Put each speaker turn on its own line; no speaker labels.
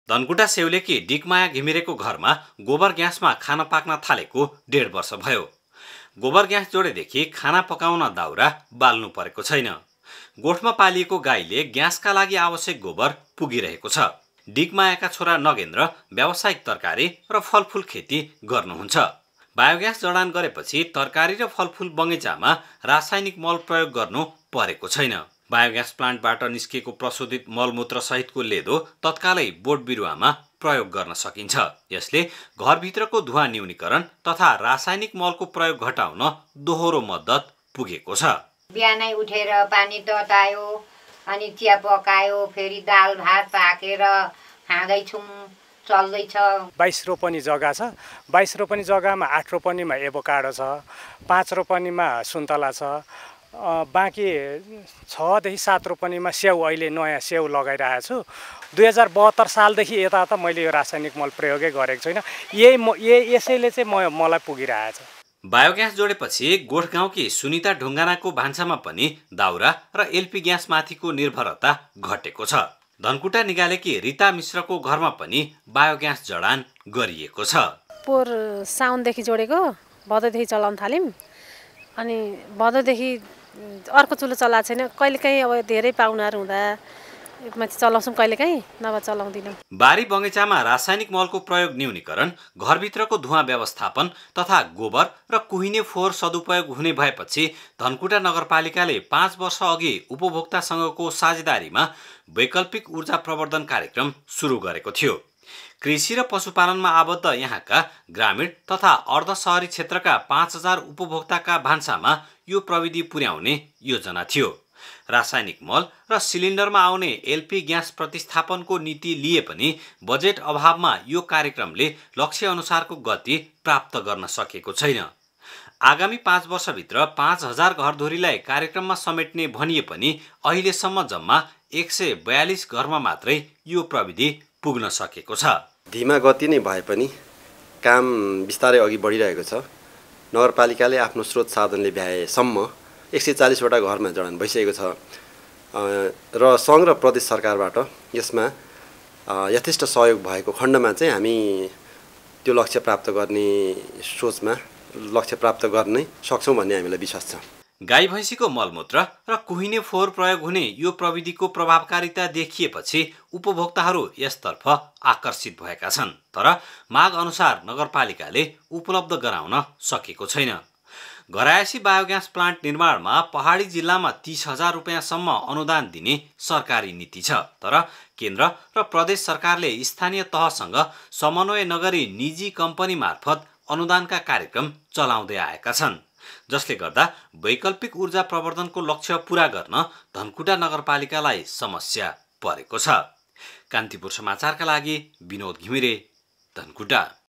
धनकुटा सेउलेकी डिकमाया घिमिरेको घरमा गोबर ग्यासमा खाना पाक्न थालेको 1.5 वर्ष भयो। गोबर ग्यास जोडेदेखि खाना पकाउन दाउरा बाल्नु परेको छैन। गोठमा पालिएको गाईले ग्यासका लागि आवश्यक गोबर पुगिरहेको छ। डिकमायाका छोरा नगेन्द्र व्यावसायिक तरकारी र फलफुल खेती गर्नुहुन्छ। बायोग्यास जडान गरेपछि तरकारी र फलफुल बगैँचामा रासायनिक मल प्रयोग गर्नु परेको छैन। बायोग्यास प्लान्टबाट निस्केको प्रशोधित मलमूत्र सहितको लेदो तत्कालै बोट बिरुवामा प्रयोग गर्न सकिन्छ। यसले घरभित्रको धुवा न्यूनीकरण तथा रासायनिक मलको प्रयोग घटाउन दोहोरो मद्दत पुगेको छ।
बिहानै उठेर पानी ततायो, अनि चिया पकायो, फेरि दाल भात पाकेर खाँदैछौँ, चल्दैछ।
22 रोपनी जग्गा छ। 22 रोपनी जग्गामा 8 रोपनीमा एभोकाडो छ, 5 रोपनीमा सुन्तला छ, बाँकी 6 देखि 7 रोपनीमा स्याउ, अहिले नयाँ स्याउ लगाइरहेको छु। 2072 सालदेखि यता त मैले यो रासायनिक मल प्रयोगै गरेको छैन। यसैले चाहिँ मलाई पुगिरहेछ।
बायोग्यास जोडेपछि गोठगाउँकी सुनिता ढुङ्गानाको भान्सामा पनि दाउरा र एलपी ग्यास माथिको निर्भरता घटेको छ। धनकुटा निगालेकी रिता मिश्रको घरमा पनि बायोग्यास जडान गरिएको छ।
पोहोर साउनदेखि जोडेको, भदौदेखि चलाउन थाल्यौँ। अनि भदौदेखि अर्को चुलो चलाएको छैन। कहिलेकाहीँ अब धेरै पाहुनाहरू हुँदा चलाउँछौँ, कहिलेकाहीँ नभए चलाउँदिनौँ।
बारी बगैँचामा रासायनिक मलको प्रयोग न्यूनीकरण, घरभित्रको धुवा व्यवस्थापन तथा गोबर र कुहिने फोहोर सदुपयोग हुने भएपछि धनकुटा नगरपालिकाले 5 वर्ष अघि उपभोक्तासँगको साझेदारीमा वैकल्पिक ऊर्जा प्रवर्धन कार्यक्रम सुरु गरेको थियो। कृषि र पशुपालनमा आबद्ध यहाँका ग्रामीण तथा अर्धशहरी क्षेत्रका 5000 उपभोक्ताका भान्सामा यो प्रविधि पुर्याउने योजना थियो। रासायनिक मल र सिलिन्डरमा आउने एलपी ग्यास प्रतिस्थापनको नीति लिए पनि बजेट अभावमा यो कार्यक्रमले लक्ष्य अनुसारको गति प्राप्त गर्न सकेको छैन। आगामी 5 वर्षभित्र 5000 घरधुरीलाई कार्यक्रममा समेट्ने भनिए पनि अहिलेसम्म जम्मा 142 घरमा मात्रै यो प्रविधि पुग्न सकेको छ।
धीमा गति नै भए पनि काम बिस्तारै अघि बढिरहेको छ। नगरपालिकाले आफ्नो स्रोत साधनले भ्याएसम्म 140 वटा घरमा जडान भइसकेको छ र सङ्घ र प्रदेश सरकारबाट यसमा यथेष्ट सहयोग भएको खण्डमा चाहिँ हामी त्यो लक्ष्य प्राप्त गर्ने सोचमा लक्ष्य प्राप्त गर्ने सक्छौँ भन्ने हामीलाई विश्वास छ।
गाई भैँसीको मलमूत्र र कुहिने फोहोर प्रयोग हुने यो प्रविधिको प्रभावकारिता देखिएपछि उपभोक्ताहरू यसतर्फ आकर्षित भएका छन्। तर माग अनुसार नगरपालिकाले उपलब्ध गराउन सकेको छैन। घरायसी बायोग्यास प्लान्ट निर्माणमा पहाडी जिल्लामा 30,000 रुपियाँसम्म अनुदान दिने सरकारी नीति छ। तर केन्द्र र प्रदेश सरकारले स्थानीय तहसँग समन्वय नगरी निजी कम्पनी मार्फत अनुदानका कार्यक्रम चलाउँदै आएका छन्, जसले गर्दा वैकल्पिक ऊर्जा प्रवर्धनको लक्ष्य पूरा गर्न धनकुटा नगरपालिकालाई समस्या परेको छ। कान्तिपुर समाचारका लागि विनोद घिमिरे, धनकुटा।